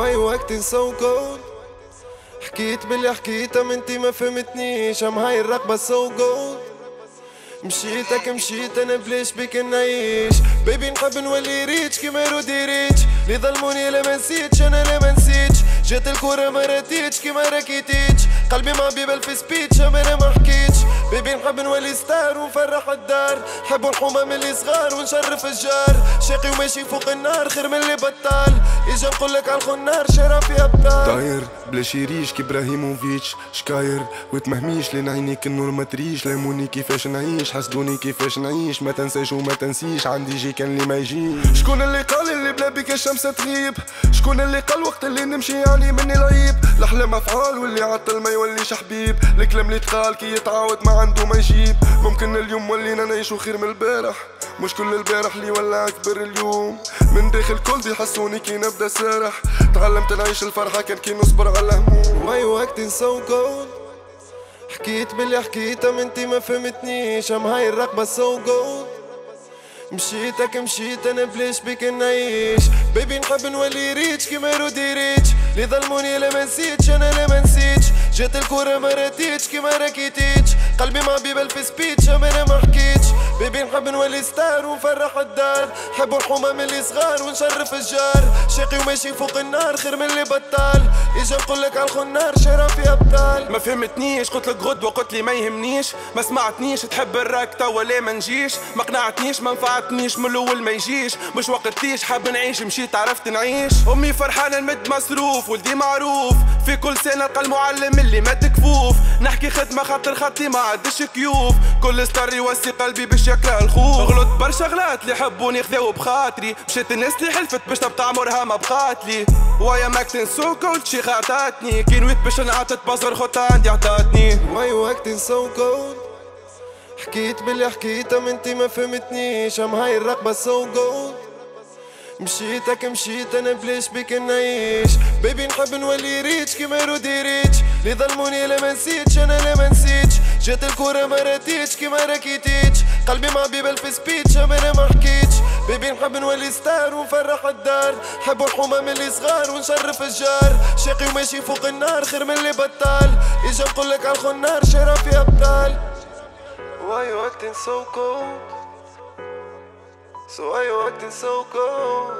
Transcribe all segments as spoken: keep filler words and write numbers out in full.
واي وقت سو كولد. حكيت باللي حكيته من انتي ما فهمتنيش، ام هاي الرقبة سو جولد. مشيتك مشيت انا بليش بك نعيش، بيبي نحب نولي ريتش كيما رودي ريتش، اللي ظلموني لا ما نسيتش انا لا ما نسيتش، جات الكورة ما راتيتش كيما راكيتيتش، قلبي مع بيبل في سبيتش اما انا ما حكيتش، بيبي نحب نولي ستار ونفرح الدار، نحبو الحومة من اللي صغار ونشرف الجار، شاقي وماشي فوق النار خير من اللي بطال، اجا نقولك عالخنار شرف يا بطال. داير بلا شيريش كي ابراهيموفيتش، شكاير وتمهميش لين عينيك النور ما تريش، لاموني كيفاش نعيش حسدوني كيفاش نعيش، ما تنساش وما تنسيش عندي جي كان اللي ما يجيش. شكون اللي قال اللي بلا بك الشمس تغيب، شكون اللي قال وقت اللي نمشي يعني مني العيب، الاحلام افعال واللي عطل ما يوليش حبيب، الكلام اللي تقال كي يتعاود ما عنده ما يجيب، ممكن اليوم ولينا نعيشو خير من البارح، مش كل البارح اللي ولا اكبر اليوم، من داخل كل يحسوني كي نبدا سارح، تعلمت نعيش الفرحة كان كي نصبر على الهموم. واي وقت سو جولد. حكيت باللي حكيته من انتي ما فهمتنيش، ام هاي الرقبة سو جولد. مشيتك مشيت انا بليش بك نعيش، بيبي نحب نولي ريتش كيما رودي ريتش، اللي ظلموني لا ما نسيتش انا لا ما نسيتش، جات الكورة ما راتيتش كيما راكيتيتش، قلبي مع بيبل في سبيتش اما انا ما حكيتش، بيبي نحب نولي ستار ونفرح الدار، نحبو الحومة من اللي صغار ونشرف الجار، شاقي وماشي فوق النار خير من اللي بطال، اجا نقولك عالخنار شرف يا بطال. ما فهمتنيش قلتلك غدوة قلت لي ما يهمنيش، ما سمعتنيش تحب الراك توا ليه ما نجيش، ما قنعتنيش ما نفعتنيش من الاول ما يجيش، مش وقتليش حاب نعيش مشيت عرفت نعيش، امي فرحانة نمد مصروف ولدي معروف، في كل سنة نلقى المعلم اللي مات كفوف، نحكي خدمة خاطر خطي ما عدش كيوف، كل ستار يوسي قلبي باش يكره الخوف، غلط برشا غلات اللي يحبوني خذاو بخاطري، مشيت الناس اللي حلفت باش تبقى عمرها ما بقاتلي، ويا ماكتن سو كولد شي خاطاتني، كي نويت باش نعطت بصغر خطة عندي عطاتني. واي وقت سو كولد. حكيت باللي حكيته من انتي ما فهمتنيش، ام هاي الرقبة سو جولد. مشيتك مشيت انا بليش بك نعيش، بيبي نحب نولي ريتش كيما رودي ريتش، اللي ظلموني لا ما نسيتش انا لا ما نسيتش، جات الكورة ما راتيتش كيما راكيتيتش، قلبي مع بيبل في سبيتش اما انا ما حكيتش، بيبي نحب نولي ستار ونفرح الدار، نحبو الحومة من اللي صغار ونشرف الجار، شاقي وماشي فوق النار خير من اللي بطال، اجا نقولك عالخنار شرف يا بطال. واي وقت سو كولد. So why you acting so cold?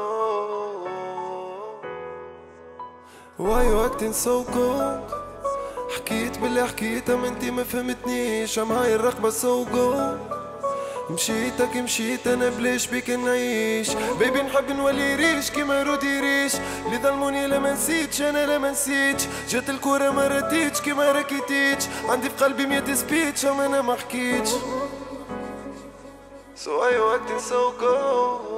Why you acting so cold? حكيت باللي حكيته من انتي ما فهمتنيش، ام هاي الرقبة so cold. مشيتك مشيت انا بليش بك نعيش، بيبي نحب نولي ريش كيما رودي ريش، اللي ظلموني لا ما نسيتش انا لا ما نسيتش، جات الكورة ما راتيتش كيما راكيتيتش، عندي في قلبي مية سبيتش اما انا ما حكيتش. So why you acting so cold?